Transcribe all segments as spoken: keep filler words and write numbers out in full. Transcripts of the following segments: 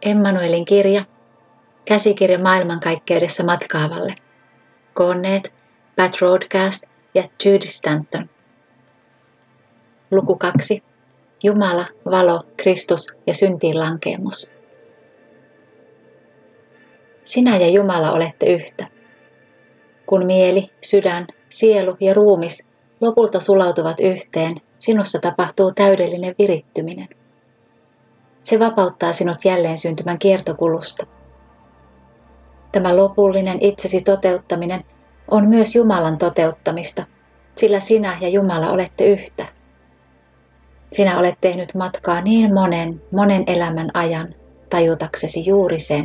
Emmanuelin kirja, käsikirja maailmankaikkeudessa matkaavalle. Koonneet Pat Roadcast ja Judy Stanton. Luku kaksi. Jumala, valo, Kristus ja syntiin lankeemus. Sinä ja Jumala olette yhtä. Kun mieli, sydän, sielu ja ruumis lopulta sulautuvat yhteen, sinussa tapahtuu täydellinen virittyminen. Se vapauttaa sinut jälleen syntymän kiertokulusta. Tämä lopullinen itsesi toteuttaminen on myös Jumalan toteuttamista, sillä sinä ja Jumala olette yhtä. Sinä olet tehnyt matkaa niin monen, monen elämän ajan tajutaksesi juuri sen.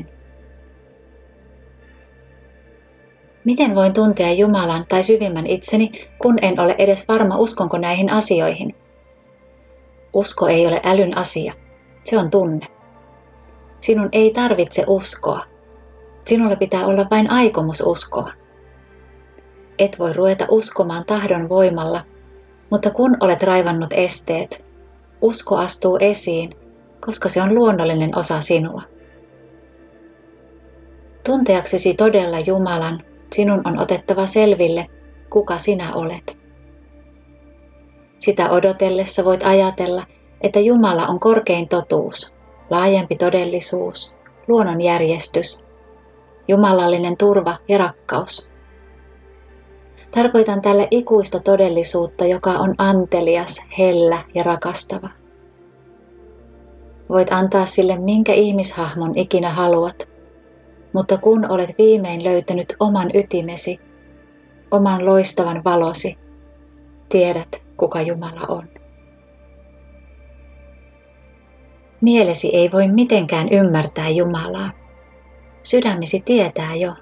Miten voin tuntea Jumalan tai syvimmän itseni, kun en ole edes varma, uskonko näihin asioihin? Usko ei ole älyn asia. Se on tunne. Sinun ei tarvitse uskoa. Sinulla pitää olla vain aikomus uskoa. Et voi ruveta uskomaan tahdon voimalla, mutta kun olet raivannut esteet, usko astuu esiin, koska se on luonnollinen osa sinua. Tunteaksesi todella Jumalan, sinun on otettava selville, kuka sinä olet. Sitä odotellessa voit ajatella, että Jumala on korkein totuus, laajempi todellisuus, luonnonjärjestys, jumalallinen turva ja rakkaus. Tarkoitan tällä ikuista todellisuutta, joka on antelias, hellä ja rakastava. Voit antaa sille minkä ihmishahmon ikinä haluat, mutta kun olet viimein löytänyt oman ytimesi, oman loistavan valosi, tiedät, kuka Jumala on. Mielesi ei voi mitenkään ymmärtää Jumalaa. Sydämesi tietää jo.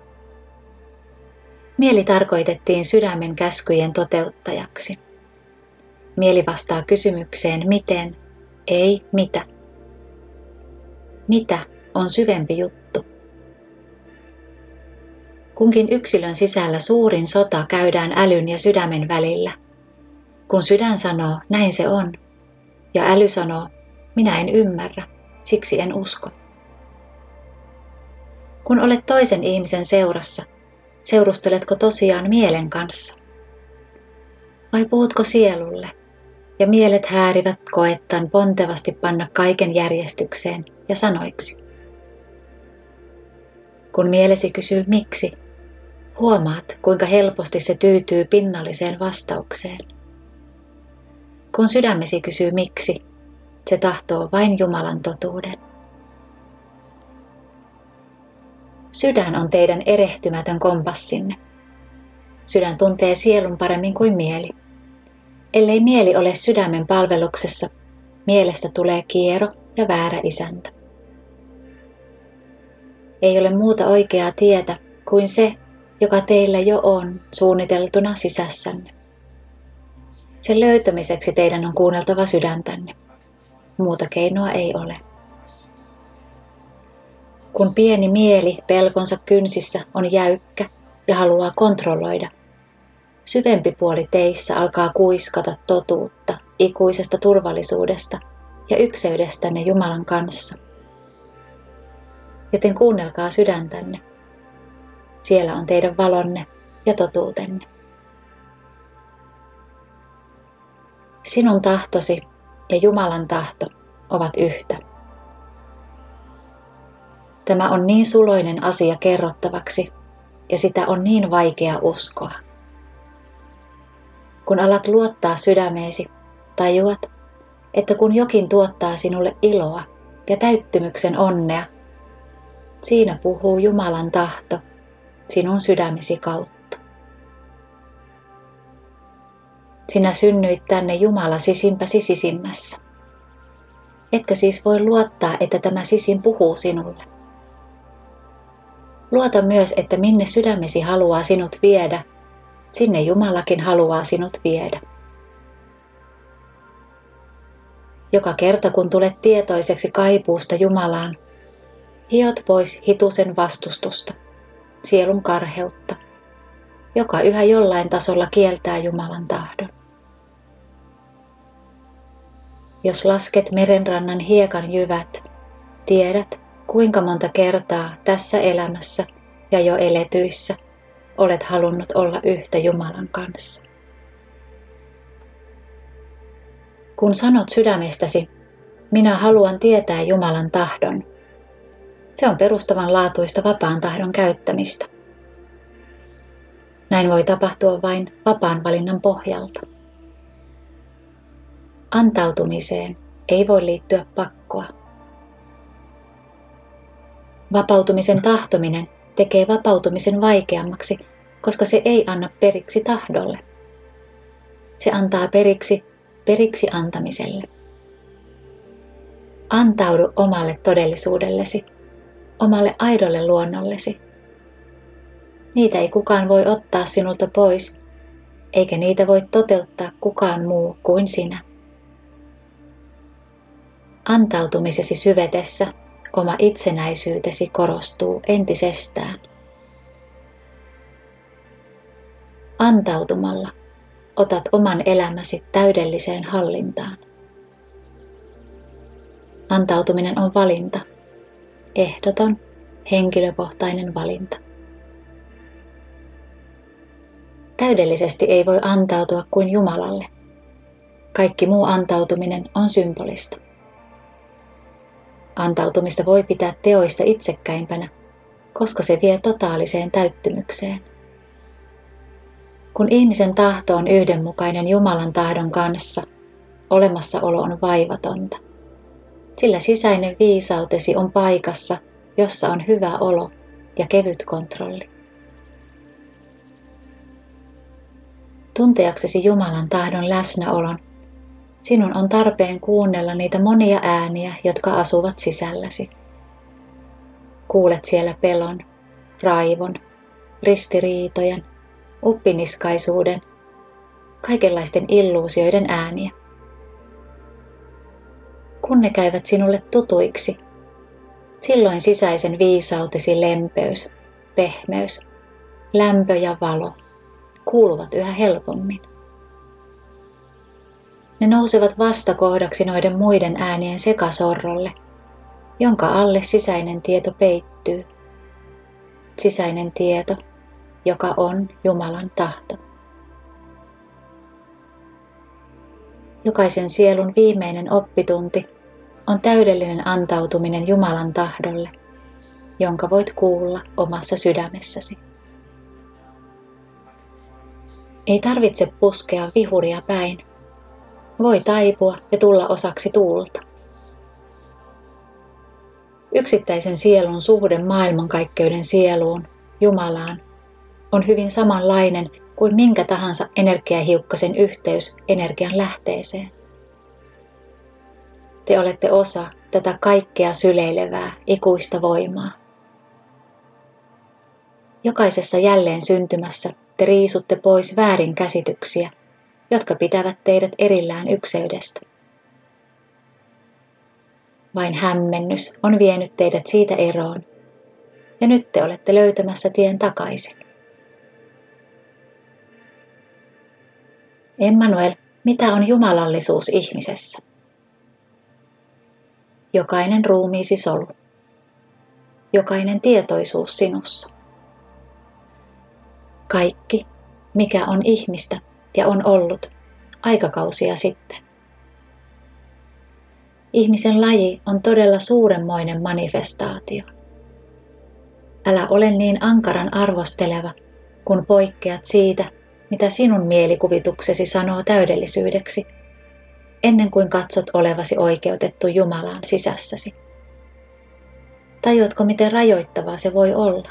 Mieli tarkoitettiin sydämen käskyjen toteuttajaksi. Mieli vastaa kysymykseen miten, ei mitä. Mitä on syvempi juttu. Kunkin yksilön sisällä suurin sota käydään älyn ja sydämen välillä. Kun sydän sanoo, näin se on, ja äly sanoo, minä en ymmärrä, siksi en usko. Kun olet toisen ihmisen seurassa, seurusteletko tosiaan mielen kanssa? Vai puhutko sielulle, ja mielet häärivät koettaan pontevasti panna kaiken järjestykseen ja sanoiksi? Kun mielesi kysyy miksi, huomaat, kuinka helposti se tyytyy pinnalliseen vastaukseen. Kun sydämesi kysyy miksi, se tahtoo vain Jumalan totuuden. Sydän on teidän erehtymätön kompassinne. Sydän tuntee sielun paremmin kuin mieli. Ellei mieli ole sydämen palveluksessa, mielestä tulee kiero ja väärä isäntä. Ei ole muuta oikeaa tietä kuin se, joka teillä jo on suunniteltuna sisässänne. Sen löytämiseksi teidän on kuunneltava sydäntänne. Muuta keinoa ei ole. Kun pieni mieli pelkonsa kynsissä on jäykkä ja haluaa kontrolloida, syvempi puoli teissä alkaa kuiskata totuutta ikuisesta turvallisuudesta ja ykseydestänne Jumalan kanssa. Joten kuunnelkaa sydäntänne. Siellä on teidän valonne ja totuutenne. Sinun tahtosi ja Jumalan tahto ovat yhtä. Tämä on niin suloinen asia kerrottavaksi ja sitä on niin vaikea uskoa. Kun alat luottaa sydämeesi, tajuat, että kun jokin tuottaa sinulle iloa ja täyttymyksen onnea, siinä puhuu Jumalan tahto sinun sydämesi kautta. Sinä synnyit tänne Jumala sisimpäsi sisimmässä. Etkö siis voi luottaa, että tämä sisin puhuu sinulle? Luota myös, että minne sydämesi haluaa sinut viedä, sinne Jumalakin haluaa sinut viedä. Joka kerta kun tulet tietoiseksi kaipuusta Jumalaan, hiot pois hitusen vastustusta, sielun karheutta, joka yhä jollain tasolla kieltää Jumalan tahdon. Jos lasket merenrannan hiekan jyvät, tiedät, Kuinka monta kertaa tässä elämässä ja jo eletyissä olet halunnut olla yhtä Jumalan kanssa? Kun sanot sydämestäsi, minä haluan tietää Jumalan tahdon, se on perustavanlaatuista vapaan tahdon käyttämistä. Näin voi tapahtua vain vapaan valinnan pohjalta. Antautumiseen ei voi liittyä pakkoa. Vapautumisen tahtominen tekee vapautumisen vaikeammaksi, koska se ei anna periksi tahdolle. Se antaa periksi periksi antamiselle. Antaudu omalle todellisuudellesi, omalle aidolle luonnollesi. Niitä ei kukaan voi ottaa sinulta pois, eikä niitä voi toteuttaa kukaan muu kuin sinä. Antautumisesi syvetessä oma itsenäisyytesi korostuu entisestään. Antautumalla otat oman elämäsi täydelliseen hallintaan. Antautuminen on valinta, ehdoton, henkilökohtainen valinta. Täydellisesti ei voi antautua kuin Jumalalle. Kaikki muu antautuminen on symbolista. Antautumista voi pitää teoista itsekkäimpänä, koska se vie totaaliseen täyttymykseen. Kun ihmisen tahto on yhdenmukainen Jumalan tahdon kanssa, olemassaolo on vaivatonta. Sillä sisäinen viisautesi on paikassa, jossa on hyvä olo ja kevyt kontrolli. Tunteaksesi Jumalan tahdon läsnäolon, sinun on tarpeen kuunnella niitä monia ääniä, jotka asuvat sisälläsi. Kuulet siellä pelon, raivon, ristiriitojen, uppiniskaisuuden, kaikenlaisten illuusioiden ääniä. Kun ne käyvät sinulle tutuiksi, silloin sisäisen viisautesi lempeys, pehmeys, lämpö ja valo kuuluvat yhä helpommin. Ne nousevat vastakohdaksi noiden muiden äänien sekasorrolle, jonka alle sisäinen tieto peittyy. Sisäinen tieto, joka on Jumalan tahto. Jokaisen sielun viimeinen oppitunti on täydellinen antautuminen Jumalan tahdolle, jonka voit kuulla omassa sydämessäsi. Ei tarvitse puskea vihuria päin. Voi taipua ja tulla osaksi tuulta. Yksittäisen sielun suhde maailmankaikkeuden sieluun, Jumalaan, on hyvin samanlainen kuin minkä tahansa energiahiukkasen yhteys energian lähteeseen. Te olette osa tätä kaikkea syleilevää, ikuista voimaa. Jokaisessa jälleen syntymässä te riisutte pois väärinkäsityksiä, jotka pitävät teidät erillään ykseydestä. Vain hämmennys on vienyt teidät siitä eroon, ja nyt te olette löytämässä tien takaisin. Emmanuel, mitä on jumalallisuus ihmisessä? Jokainen ruumiisi solu. Jokainen tietoisuus sinussa. Kaikki, mikä on ihmistä ja on ollut aikakausia sitten. Ihmisen laji on todella suuremmoinen manifestaatio. Älä ole niin ankaran arvosteleva, kun poikkeat siitä, mitä sinun mielikuvituksesi sanoo täydellisyydeksi, ennen kuin katsot olevasi oikeutettu Jumalaan sisässäsi. Tajuatko, miten rajoittavaa se voi olla?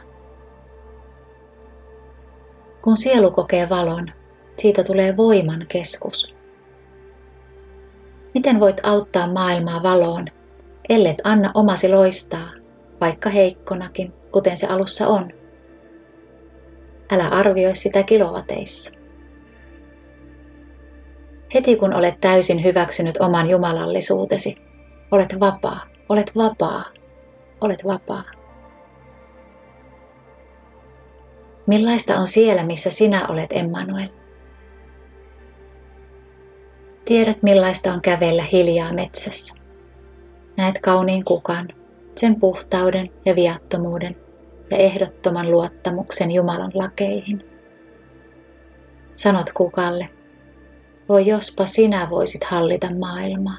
Kun sielu kokee valon, siitä tulee voiman keskus. Miten voit auttaa maailmaa valoon, ellet anna omasi loistaa, vaikka heikkonakin, kuten se alussa on? Älä arvioi sitä kilowateissa. Heti kun olet täysin hyväksynyt oman jumalallisuutesi, olet vapaa, olet vapaa, olet vapaa. Millaista on siellä, missä sinä olet, Emmanuel? Tiedät, millaista on kävellä hiljaa metsässä. Näet kauniin kukan, sen puhtauden ja viattomuuden ja ehdottoman luottamuksen Jumalan lakeihin. Sanot kukalle, voi jospa sinä voisit hallita maailmaa.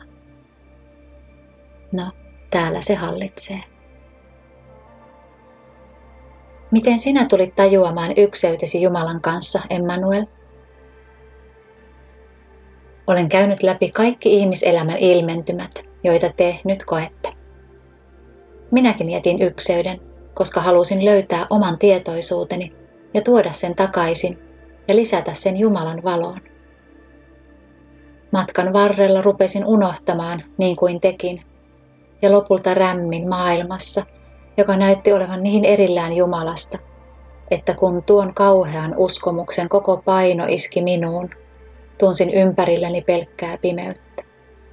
No, täällä se hallitsee. Miten sinä tulit tajuamaan ykseytesi Jumalan kanssa, Emmanuel? Olen käynyt läpi kaikki ihmiselämän ilmentymät, joita te nyt koette. Minäkin jätin ykseyden, koska halusin löytää oman tietoisuuteni ja tuoda sen takaisin ja lisätä sen Jumalan valoon. Matkan varrella rupesin unohtamaan niin kuin tekin, ja lopulta rämmin maailmassa, joka näytti olevan niin erillään Jumalasta, että kun tuon kauhean uskomuksen koko paino iski minuun, tunsin ympärilläni pelkkää pimeyttä.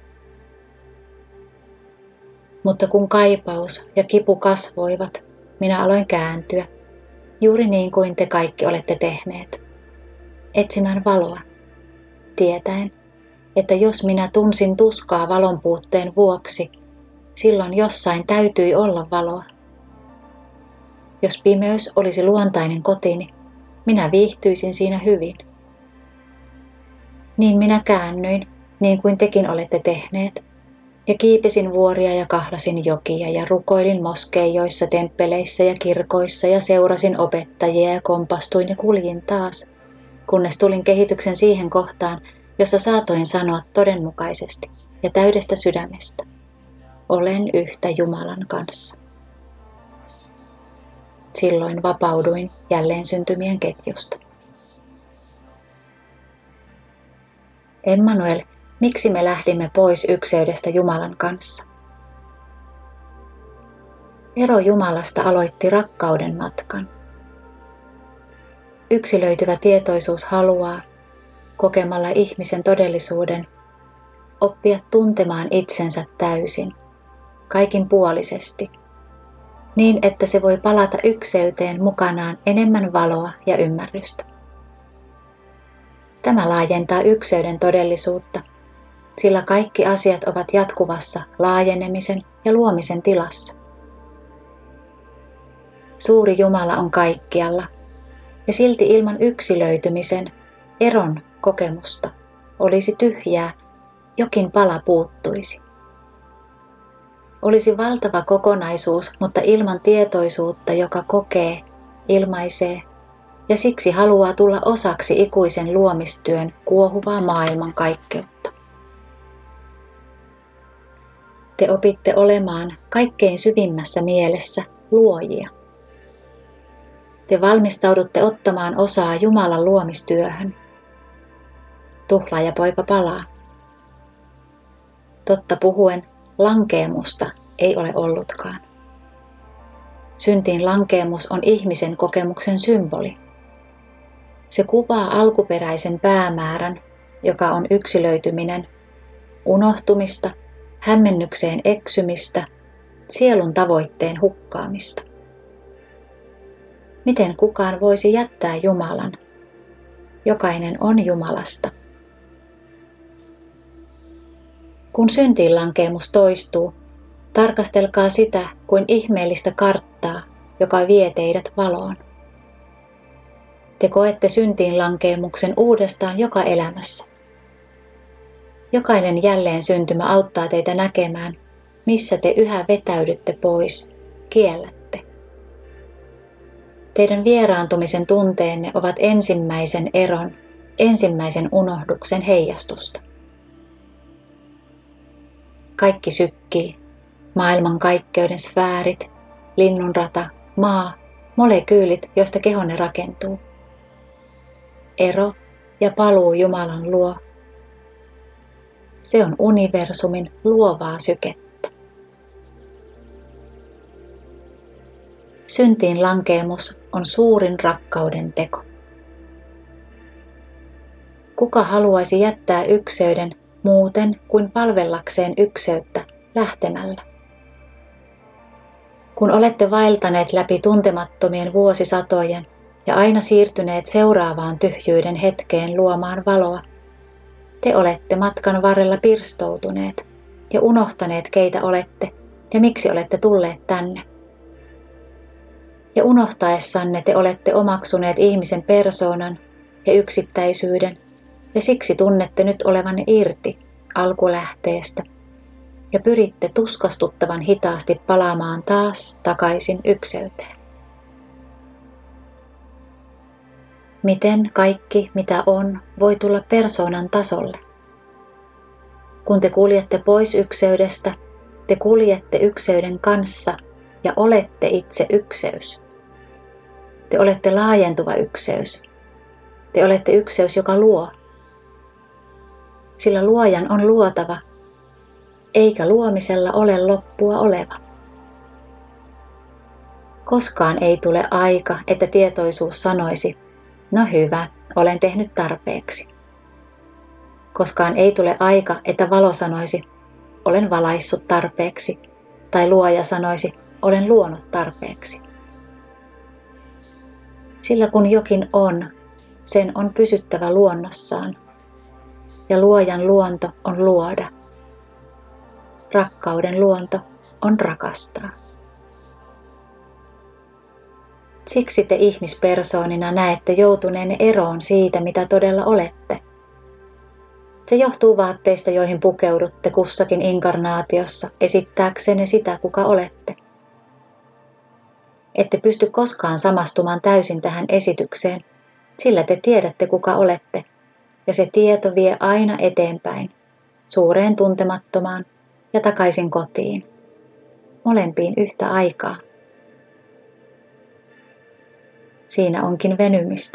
Mutta kun kaipaus ja kipu kasvoivat, minä aloin kääntyä, juuri niin kuin te kaikki olette tehneet, etsimään valoa, tietäen, että jos minä tunsin tuskaa valon puutteen vuoksi, silloin jossain täytyi olla valoa. Jos pimeys olisi luontainen kotini, minä viihtyisin siinä hyvin. Niin minä käännyin, niin kuin tekin olette tehneet, ja kiipesin vuoria ja kahlasin jokia ja rukoilin moskeijoissa, temppeleissä ja kirkoissa ja seurasin opettajia ja kompastuin ja kuljin taas, kunnes tulin kehityksen siihen kohtaan, jossa saatoin sanoa todenmukaisesti ja täydestä sydämestä, olen yhtä Jumalan kanssa. Silloin vapauduin jälleen syntymien ketjusta. Emmanuel, miksi me lähdimme pois ykseydestä Jumalan kanssa? Ero Jumalasta aloitti rakkauden matkan. Yksilöityvä tietoisuus haluaa, kokemalla ihmisen todellisuuden, oppia tuntemaan itsensä täysin, kaikinpuolisesti, niin että se voi palata ykseyteen mukanaan enemmän valoa ja ymmärrystä. Tämä laajentaa ykseyden todellisuutta, sillä kaikki asiat ovat jatkuvassa laajenemisen ja luomisen tilassa. Suuri Jumala on kaikkialla, ja silti ilman yksilöitymisen, eron kokemusta olisi tyhjää, jokin pala puuttuisi. Olisi valtava kokonaisuus, mutta ilman tietoisuutta, joka kokee, ilmaisee ja siksi haluaa tulla osaksi ikuisen luomistyön kuohuvaa maailman kaikkeutta. Te opitte olemaan kaikkein syvimmässä mielessä luojia. Te valmistaudutte ottamaan osaa Jumalan luomistyöhön. Tuhlaajapoika palaa. Totta puhuen, lankeemusta ei ole ollutkaan. Syntiin lankeemus on ihmisen kokemuksen symboli. Se kuvaa alkuperäisen päämäärän, joka on yksilöityminen, unohtumista, hämmennykseen eksymistä, sielun tavoitteen hukkaamista. Miten kukaan voisi jättää Jumalan? Jokainen on Jumalasta. Kun syntiinlankeemus toistuu, tarkastelkaa sitä kuin ihmeellistä karttaa, joka vie teidät valoon. Te koette syntiinlankeemuksen uudestaan joka elämässä. Jokainen jälleen syntymä auttaa teitä näkemään, missä te yhä vetäydytte pois, kiellätte. Teidän vieraantumisen tunteenne ovat ensimmäisen eron, ensimmäisen unohduksen heijastusta. Kaikki sykkii, maailman kaikkeuden sfäärit, linnunrata, maa, molekyylit, joista kehonne rakentuu. Ero ja paluu Jumalan luo. Se on universumin luovaa sykettä. Syntiin lankeemus on suurin rakkauden teko. Kuka haluaisi jättää ykseyden muuten kuin palvellakseen ykseyttä lähtemällä? Kun olette vaeltaneet läpi tuntemattomien vuosisatojen ja aina siirtyneet seuraavaan tyhjyyden hetkeen luomaan valoa, te olette matkan varrella pirstoutuneet ja unohtaneet keitä olette ja miksi olette tulleet tänne. Ja unohtaessanne te olette omaksuneet ihmisen persoonan ja yksittäisyyden, ja siksi tunnette nyt olevanne irti alkulähteestä ja pyritte tuskastuttavan hitaasti palaamaan taas takaisin ykseyteen. Miten kaikki, mitä on, voi tulla persoonan tasolle? Kun te kuljette pois ykseydestä, te kuljette ykseyden kanssa ja olette itse ykseys. Te olette laajentuva ykseys. Te olette ykseys, joka luo. Sillä luojan on luotava, eikä luomisella ole loppua oleva. Koskaan ei tule aika, että tietoisuus sanoisi, no hyvä, olen tehnyt tarpeeksi. Koskaan ei tule aika, että valo sanoisi, olen valaissut tarpeeksi, tai luoja sanoisi, olen luonut tarpeeksi. Sillä kun jokin on, sen on pysyttävä luonnossaan, ja luojan luonto on luoda. Rakkauden luonto on rakastaa. Siksi te ihmispersoonina näette joutuneenne eroon siitä, mitä todella olette. Se johtuu vaatteista, joihin pukeudutte kussakin inkarnaatiossa esittääksenne sitä, kuka olette. Ette pysty koskaan samastumaan täysin tähän esitykseen, sillä te tiedätte, kuka olette, ja se tieto vie aina eteenpäin, suureen tuntemattomaan ja takaisin kotiin, molempiin yhtä aikaa. Siinä onkin venymistä.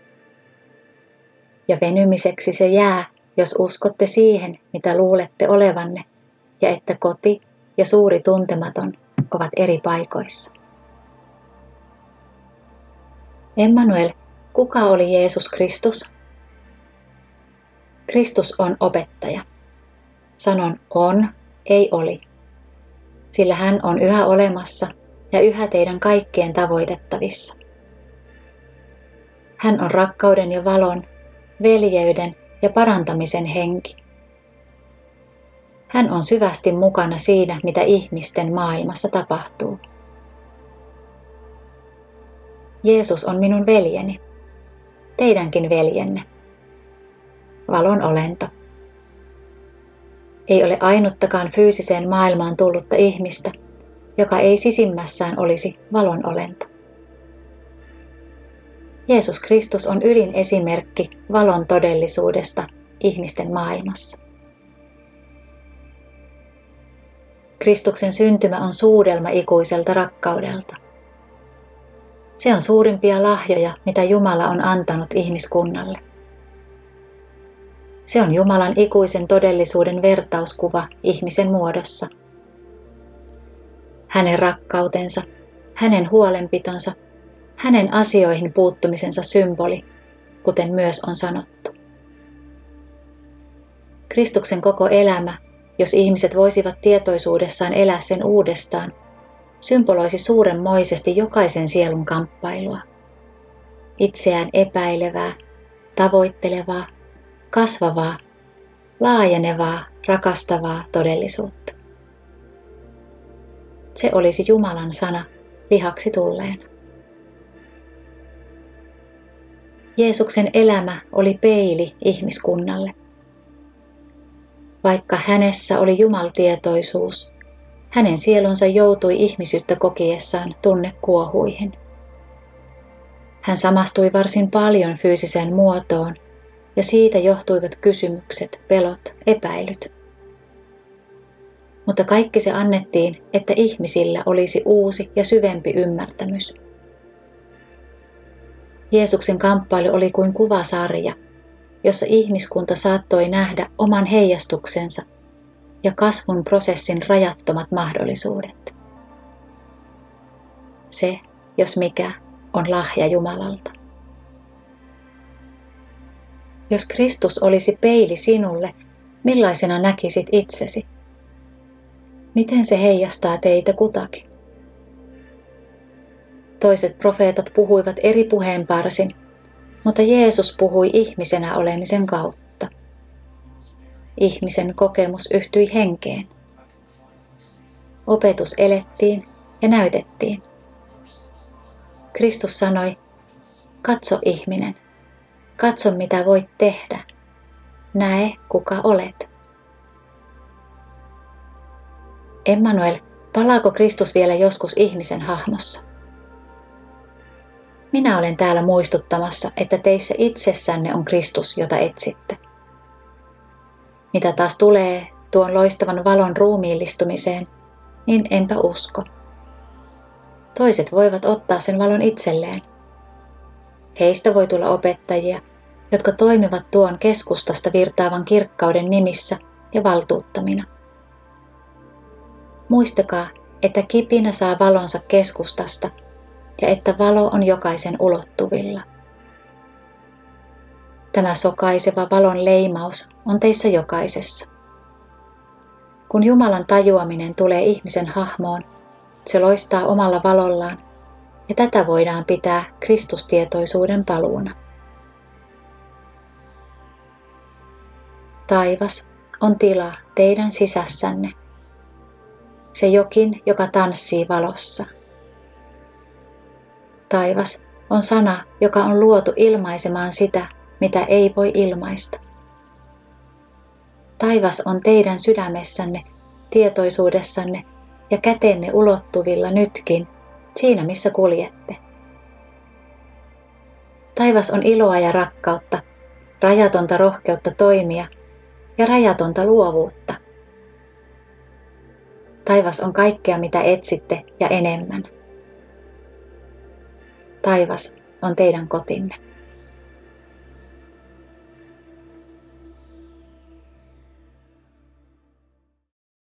Ja venymiseksi se jää, jos uskotte siihen, mitä luulette olevanne, ja että koti ja suuri tuntematon ovat eri paikoissa. Emmanuel, kuka oli Jeesus Kristus? Kristus on opettaja. Sanon on, ei oli. Sillä hän on yhä olemassa ja yhä teidän kaikkien tavoitettavissa. Hän on rakkauden ja valon, veljeyden ja parantamisen henki. Hän on syvästi mukana siinä, mitä ihmisten maailmassa tapahtuu. Jeesus on minun veljeni, teidänkin veljenne, valon olento. Ei ole ainuttakaan fyysiseen maailmaan tullutta ihmistä, joka ei sisimmässään olisi valon olento. Jeesus Kristus on ylin esimerkki valon todellisuudesta ihmisten maailmassa. Kristuksen syntymä on suudelma ikuiselta rakkaudelta. Se on suurimpia lahjoja, mitä Jumala on antanut ihmiskunnalle. Se on Jumalan ikuisen todellisuuden vertauskuva ihmisen muodossa. Hänen rakkautensa, hänen huolenpitonsa, hänen asioihin puuttumisensa symboli, kuten myös on sanottu. Kristuksen koko elämä, jos ihmiset voisivat tietoisuudessaan elää sen uudestaan, symboloisi suurenmoisesti jokaisen sielun kamppailua. Itseään epäilevää, tavoittelevaa, kasvavaa, laajenevaa, rakastavaa todellisuutta. Se olisi Jumalan sana lihaksi tulleena. Jeesuksen elämä oli peili ihmiskunnalle. Vaikka hänessä oli jumaltietoisuus, hänen sielunsa joutui ihmisyyttä kokiessaan tunnekuohuihin. Hän samastui varsin paljon fyysiseen muotoon, ja siitä johtuivat kysymykset, pelot, epäilyt. Mutta kaikki se annettiin, että ihmisillä olisi uusi ja syvempi ymmärtämys. Jeesuksen kamppailu oli kuin kuvasarja, jossa ihmiskunta saattoi nähdä oman heijastuksensa ja kasvun prosessin rajattomat mahdollisuudet. Se, jos mikä, on lahja Jumalalta. Jos Kristus olisi peili sinulle, millaisena näkisit itsesi? Miten se heijastaa teitä kutakin? Toiset profeetat puhuivat eri puheenparsin, mutta Jeesus puhui ihmisenä olemisen kautta. Ihmisen kokemus yhtyi henkeen. Opetus elettiin ja näytettiin. Kristus sanoi, katso ihminen, katso mitä voit tehdä, näe kuka olet. Emmanuel, palaako Kristus vielä joskus ihmisen hahmossa? Minä olen täällä muistuttamassa, että teissä itsessänne on Kristus, jota etsitte. Mitä taas tulee tuon loistavan valon ruumiillistumiseen, niin enpä usko. Toiset voivat ottaa sen valon itselleen. Heistä voi tulla opettajia, jotka toimivat tuon keskustasta virtaavan kirkkauden nimissä ja valtuuttamina. Muistakaa, että kipinä saa valonsa keskustasta ja että valo on jokaisen ulottuvilla. Tämä sokaiseva valon leimaus on teissä jokaisessa. Kun Jumalan tajuaminen tulee ihmisen hahmoon, se loistaa omalla valollaan, ja tätä voidaan pitää Kristustietoisuuden paluuna. Taivas on tila teidän sisässänne, se jokin, joka tanssii valossa. Taivas on sana, joka on luotu ilmaisemaan sitä, mitä ei voi ilmaista. Taivas on teidän sydämessänne, tietoisuudessanne ja kätenne ulottuvilla nytkin, siinä missä kuljette. Taivas on iloa ja rakkautta, rajatonta rohkeutta toimia ja rajatonta luovuutta. Taivas on kaikkea, mitä etsitte ja enemmän. Taivas on teidän kotinne.